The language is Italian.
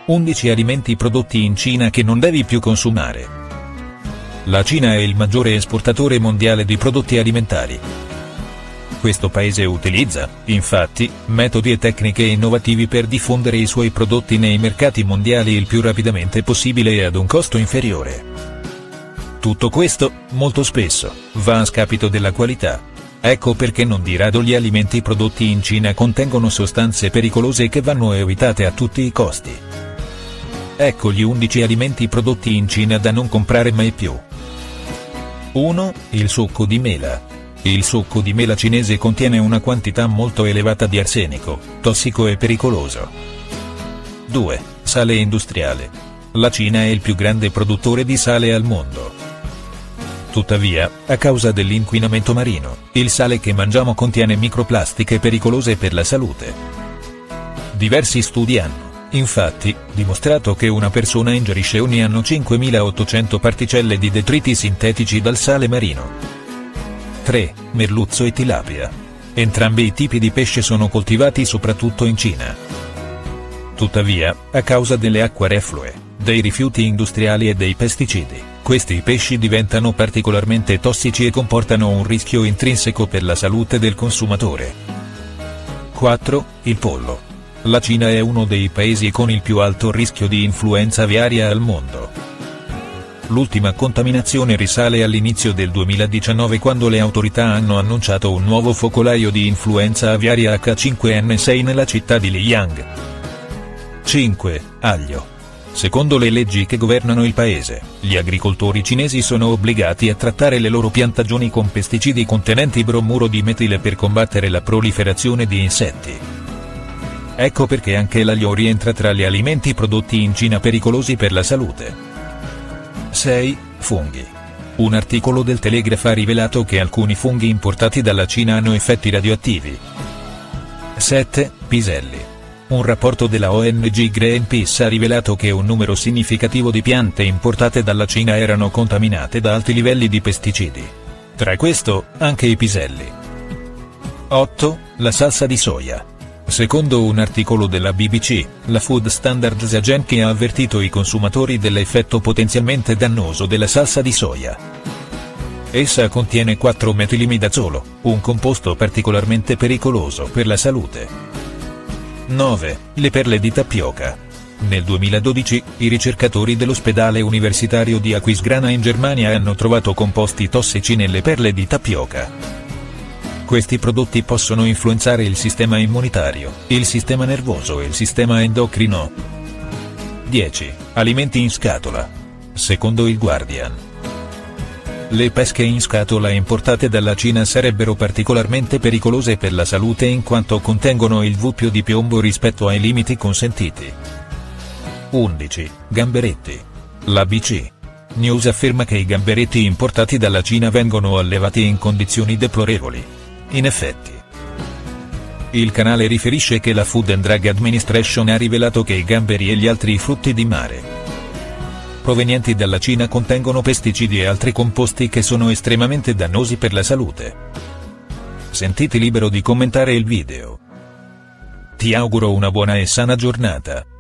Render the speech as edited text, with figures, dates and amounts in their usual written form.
11 alimenti prodotti in Cina che non devi più consumare. La Cina è il maggiore esportatore mondiale di prodotti alimentari. Questo paese utilizza, infatti, metodi e tecniche innovativi per diffondere i suoi prodotti nei mercati mondiali il più rapidamente possibile e ad un costo inferiore. Tutto questo, molto spesso, va a scapito della qualità. Ecco perché non di rado gli alimenti prodotti in Cina contengono sostanze pericolose che vanno evitate a tutti i costi. Ecco gli 11 alimenti prodotti in Cina da non comprare mai più. 1. Il succo di mela. Il succo di mela cinese contiene una quantità molto elevata di arsenico, tossico e pericoloso. 2. Sale industriale. La Cina è il più grande produttore di sale al mondo. Tuttavia, a causa dell'inquinamento marino, il sale che mangiamo contiene microplastiche pericolose per la salute. Diversi studi hanno, infatti, dimostrato che una persona ingerisce ogni anno 5.800 particelle di detriti sintetici dal sale marino. 3. Merluzzo e tilapia. Entrambi i tipi di pesce sono coltivati soprattutto in Cina. Tuttavia, a causa delle acque reflue, dei rifiuti industriali e dei pesticidi, questi pesci diventano particolarmente tossici e comportano un rischio intrinseco per la salute del consumatore. 4. Il pollo. La Cina è uno dei paesi con il più alto rischio di influenza aviaria al mondo. L'ultima contaminazione risale all'inizio del 2019 quando le autorità hanno annunciato un nuovo focolaio di influenza aviaria H5N6 nella città di Lijiang. 5. Aglio. Secondo le leggi che governano il paese, gli agricoltori cinesi sono obbligati a trattare le loro piantagioni con pesticidi contenenti bromuro di metile per combattere la proliferazione di insetti. Ecco perché anche l'aglio rientra tra gli alimenti prodotti in Cina pericolosi per la salute. 6. Funghi. Un articolo del Telegraph ha rivelato che alcuni funghi importati dalla Cina hanno effetti radioattivi. 7. Piselli. Un rapporto della ONG Greenpeace ha rivelato che un numero significativo di piante importate dalla Cina erano contaminate da alti livelli di pesticidi. Tra questo, anche i piselli. 8. La salsa di soia. Secondo un articolo della BBC, la Food Standards Agency ha avvertito i consumatori dell'effetto potenzialmente dannoso della salsa di soia. Essa contiene 4-metilimidazolo, un composto particolarmente pericoloso per la salute. 9. Le perle di tapioca. Nel 2012, i ricercatori dell'ospedale universitario di Aquisgrana in Germania hanno trovato composti tossici nelle perle di tapioca. Questi prodotti possono influenzare il sistema immunitario, il sistema nervoso e il sistema endocrino. 10. Alimenti in scatola. Secondo il Guardian, le pesche in scatola importate dalla Cina sarebbero particolarmente pericolose per la salute in quanto contengono il doppio di piombo rispetto ai limiti consentiti. 11. Gamberetti. L'ABC News afferma che i gamberetti importati dalla Cina vengono allevati in condizioni deplorevoli. In effetti, il canale riferisce che la Food and Drug Administration ha rivelato che i gamberi e gli altri frutti di mare provenienti dalla Cina contengono pesticidi e altri composti che sono estremamente dannosi per la salute. Sentiti libero di commentare il video. Ti auguro una buona e sana giornata.